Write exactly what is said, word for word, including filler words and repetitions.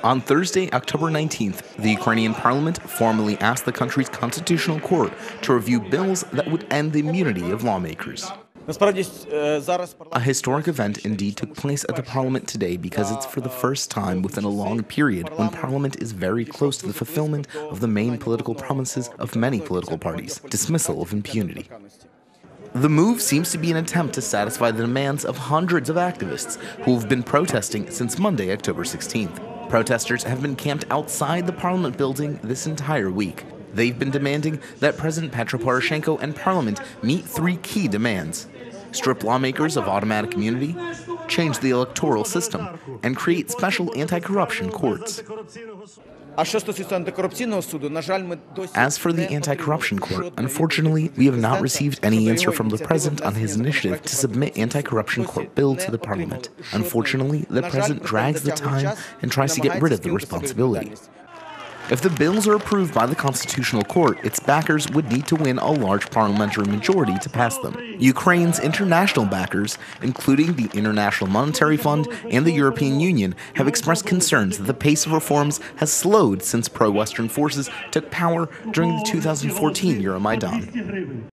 On Thursday, October nineteenth, the Ukrainian parliament formally asked the country's constitutional court to review bills that would end the immunity of lawmakers. A historic event indeed took place at the parliament today because it's for the first time within a long period when parliament is very close to the fulfillment of the main political promises of many political parties, dismissal of impunity. The move seems to be an attempt to satisfy the demands of hundreds of activists who have been protesting since Monday, October sixteenth. Protesters have been camped outside the parliament building this entire week. They've been demanding that President Petro Poroshenko and Parliament meet three key demands: strip lawmakers of automatic immunity, change the electoral system, and create special anti-corruption courts. As for the anti-corruption court, unfortunately, we have not received any answer from the president on his initiative to submit anti-corruption court bill to the parliament. Unfortunately, the president drags the time and tries to get rid of the responsibility. If the bills are approved by the Constitutional Court, its backers would need to win a large parliamentary majority to pass them. Ukraine's international backers, including the International Monetary Fund and the European Union, have expressed concerns that the pace of reforms has slowed since pro-Western forces took power during the two thousand fourteen Euromaidan.